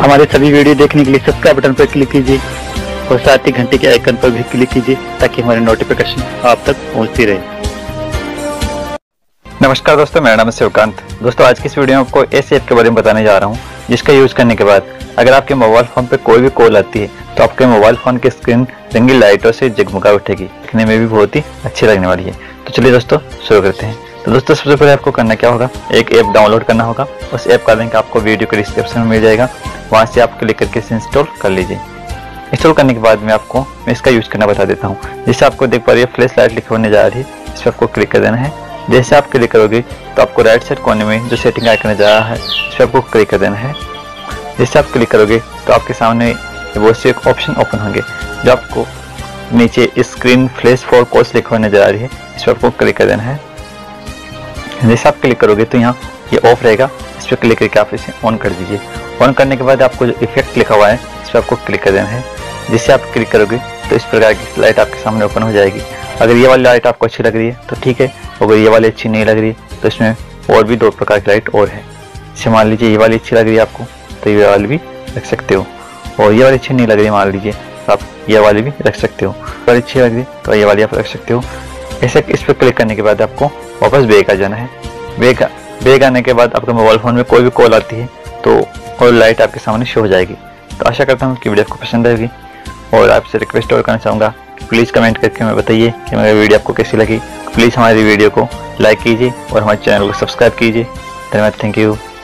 हमारे सभी वीडियो देखने के लिए सब्सक्राइब बटन पर क्लिक कीजिए और साथ ही घंटे के आइकन पर भी क्लिक कीजिए ताकि हमारी नोटिफिकेशन आप तक पहुंचती रहे। नमस्कार दोस्तों, मेरा नाम है शिवकांत। दोस्तों आज की इस वीडियो में आपको ऐसे ऐप के बारे में बताने जा रहा हूं जिसका यूज करने के बाद अगर आपके मोबाइल फोन पे कोई भी कॉल आती है तो आपके मोबाइल फोन की स्क्रीन रंगीन लाइटों से जगमगा उठेगी, दिखने में भी बहुत ही अच्छी लगने वाली है। तो चलिए दोस्तों शुरू करते हैं। तो दोस्तों सबसे पहले आपको करना क्या होगा, एक ऐप डाउनलोड करना होगा। उस ऐप का लिंक आपको वीडियो के डिस्क्रिप्शन में मिल जाएगा, वहां से आप क्लिक करके इसे इंस्टॉल कर लीजिए। इंस्टॉल करने के बाद मैं इसका यूज करना बता देता हूँ। जैसे आपको देख पा रही है फ्लैश लाइट लिखी होने जा रही है, इस पर आपको क्लिक कर देना है। जैसे आप क्लिक करोगे तो आपको राइट साइड कोने में जो सेटिंग आइकन नजर आ रहा है इस पर आपको क्लिक कर देना है। जैसे आप क्लिक करोगे तो आपके सामने बहुत से एक ऑप्शन ओपन होंगे जो आपको नीचे स्क्रीन फ्लैश फॉर कॉल्स लिखा हुआ नजर आ रही है, इस पर आपको क्लिक कर देना है। जैसे आप क्लिक करोगे तो यहाँ ये ऑफ रहेगा, इस पर क्लिक करके आप इसे ऑन कर दीजिए। ऑन करने के बाद आपको जो इफेक्ट लिखा हुआ है इस पर आपको क्लिक कर देना है। जिससे आप क्लिक करोगे तो इस प्रकार की लाइट आपके सामने ओपन हो जाएगी। अगर ये वाली लाइट आपको अच्छी लग रही है तो ठीक है, अगर ये वाली अच्छी नहीं लग रही है तो इसमें और भी दो प्रकार की लाइट और है। जैसे मान लीजिए ये वाली अच्छी लग रही है आपको तो ये वाली भी रख सकते हो, और ये वाली अच्छी नहीं लग रही मान लीजिए तो आप ये वाली भी रख सकते हो। ये वाली अच्छी लग रही है तो ये वाली आप रख सकते हो। ऐसे इस पर क्लिक करने के बाद आपको वापस बैक आ जाना है। बैक आने के बाद आपके मोबाइल फोन में कोई भी कॉल आती है तो और लाइट आपके सामने शो हो जाएगी। तो आशा करता हूँ कि वीडियो आपको पसंद आएगी, और आपसे रिक्वेस्ट और करना चाहूँगा कि प्लीज़ कमेंट करके हमें बताइए कि मेरी वीडियो आपको कैसी लगी। प्लीज़ हमारी वीडियो को लाइक कीजिए और हमारे चैनल को सब्सक्राइब कीजिए। धन्यवाद, थैंक यू।